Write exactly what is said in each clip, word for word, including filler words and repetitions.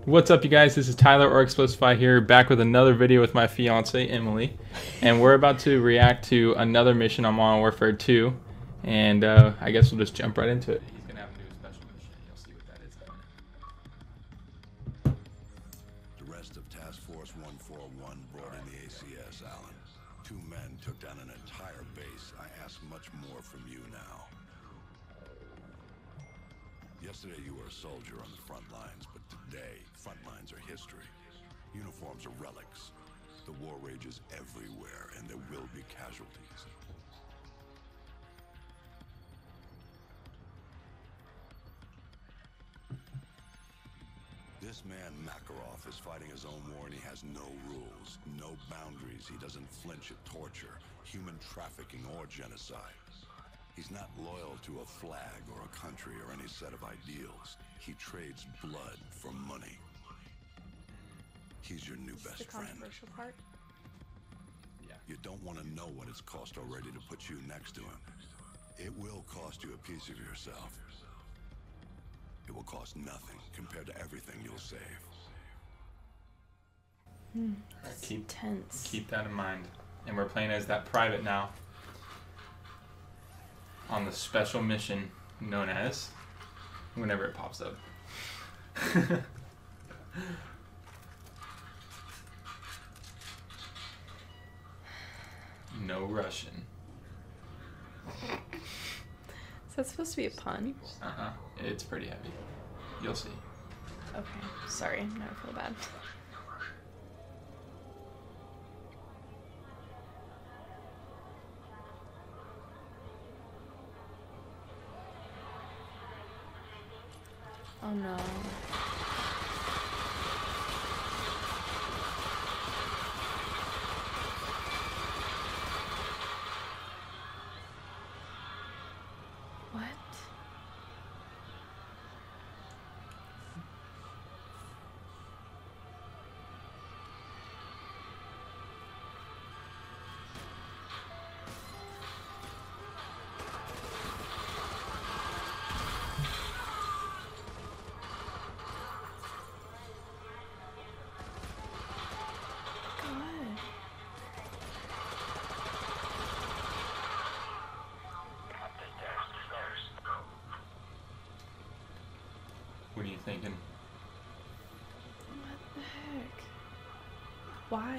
What's up, you guys? This is Tyler or Xplicify here, back with another video with my fiance Emily, and we're about to react to another mission on Modern Warfare two, and uh, I guess we'll just jump right into it. He's gonna have to do a special mission. You'll see what that is in a minute. The rest of Task Force one forty-one brought in the A C S, Alan. Two men took down an entire base. I ask much more from you now. Yesterday you were a soldier on the front lines, but today, front lines are history. Uniforms are relics. The war rages everywhere, and there will be casualties. This man, Makarov, is fighting his own war, and he has no rules, no boundaries. He doesn't flinch at torture, human trafficking, or genocide. He's not loyal to a flag or a country or any set of ideals. He trades blood for money. He's your new best the friend. controversial part. Yeah. You don't want to know what it's cost already to put you next to him. It will cost you a piece of yourself. It will cost nothing compared to everything you'll save. Hmm. Right, It's keep, tense. keep that in mind. And we're playing as that private now on the special mission known as, whenever it pops up. No Russian. Is that supposed to be a pun? Uh-huh. It's pretty heavy. You'll see. Okay. Sorry. Now I feel bad. Oh no. What? What are you thinking? What the heck? Why?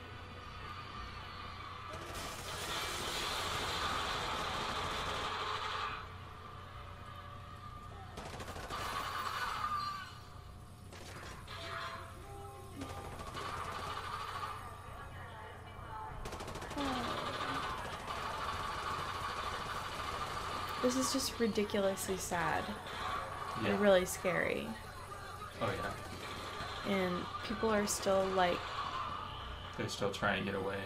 This is just ridiculously sad. Yeah. And really scary. Oh yeah. And people are still like, They're still trying to get away.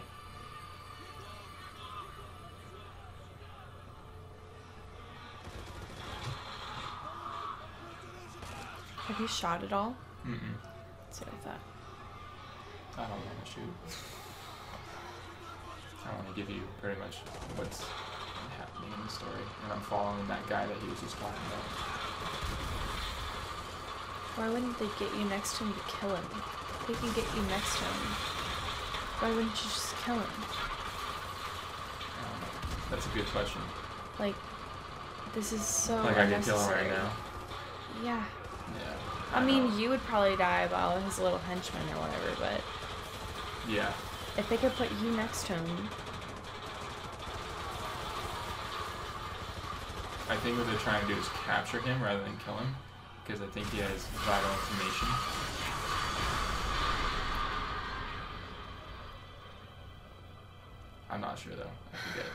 have you shot at all? Mm-mm. That's what I thought. I don't want to shoot. I want to give you pretty much what's happening in the story, and I'm following that guy that he was just talking about. Why wouldn't they get you next to him to kill him? They can get you next to him. Why wouldn't you just kill him? I don't know. That's a good question. Like, this is so Like I can kill him unnecessary. right now. Yeah. Yeah. I, mean, know. you would probably die while his little henchman or whatever, but Yeah. if they could put you next to him, I think what they're trying to do is capture him rather than kill him, because I think he has vital information. I'm not sure though. I forget.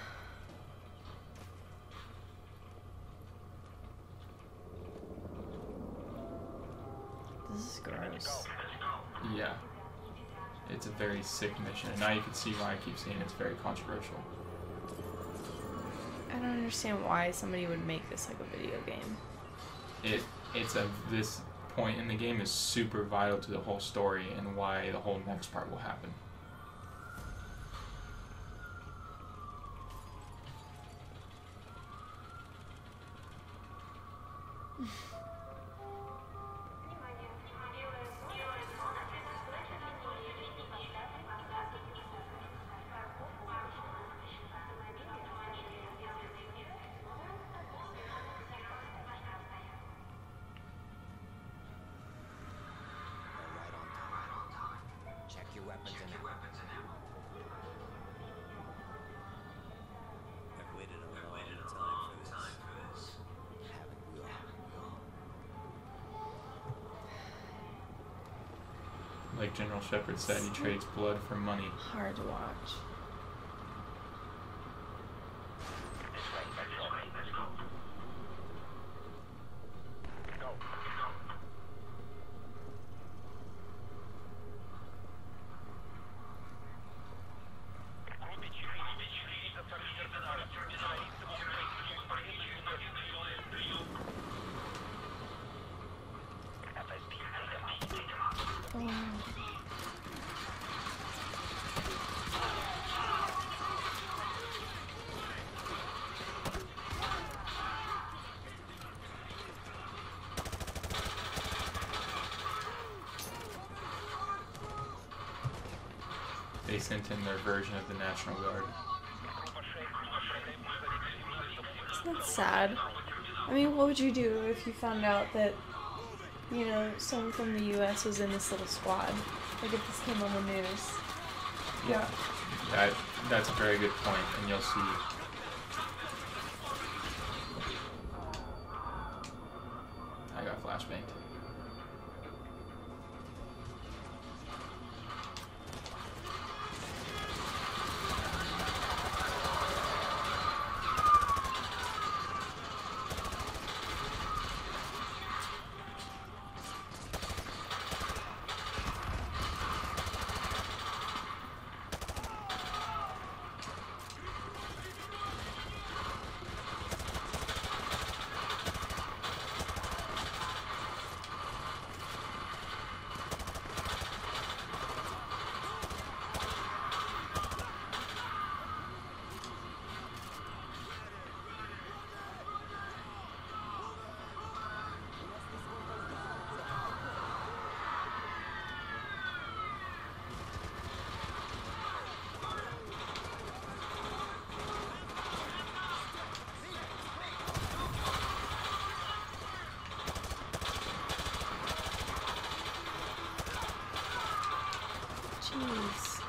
this is gross. Yeah. It's a very sick mission, and now you can see why I keep saying it's very controversial. I don't understand why somebody would make this like a video game. It it's a this point in the game is super vital to the whole story and why the whole next part will happen. weapons and ammo. I've waited a long time for this. Haven't we all? Like General Shepard said, he trades blood for money. Hard to watch. Oh. They sent in their version of the National Guard. Isn't that sad? I mean, what would you do if you found out that, you know, someone from the U S was in this little squad? Like if this came on the news. Yeah, that that's a very good point, and you'll see. I got flashbanged. Jeez.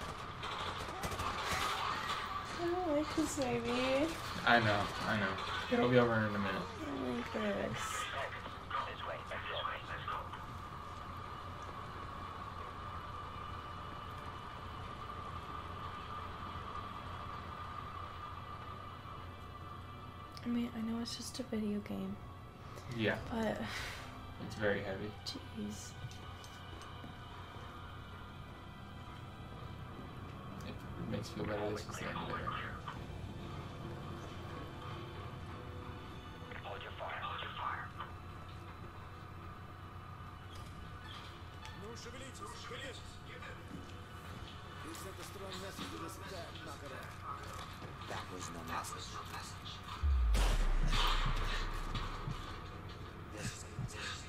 I don't like this baby. I know, I know. It'll be over in a minute. I don't like this. I mean, I know it's just a video game, Yeah, but it's very heavy. jeez. It makes you feel better. This is the end of it. Right here. Hold your fire, hold your fire. No шевелитесь, шевелитесь. He sent a strong message to this attack, Nakara. That was no message. This is a message.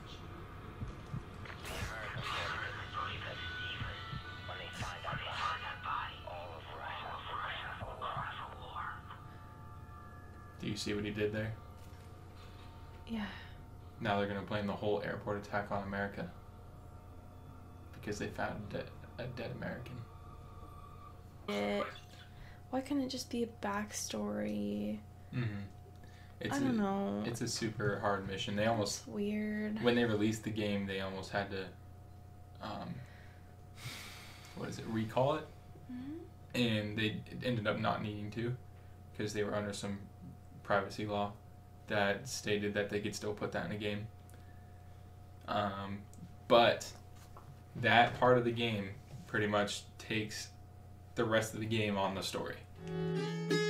The American forces when they find that body, all of Russia will cry for war. Do you see what he did there? Yeah. Now they're gonna blame the whole airport attack on America because they found a dead, a dead American. It, why couldn't it just be a backstory? Mm-hmm. It's I don't a, know. It's a super hard mission. They almost, It's weird. when they released the game, they almost had to, um, what is it, recall it? Mhm. And they ended up not needing to because they were under some privacy law that stated that they could still put that in a game. Um, but that part of the game pretty much takes the rest of the game on the story.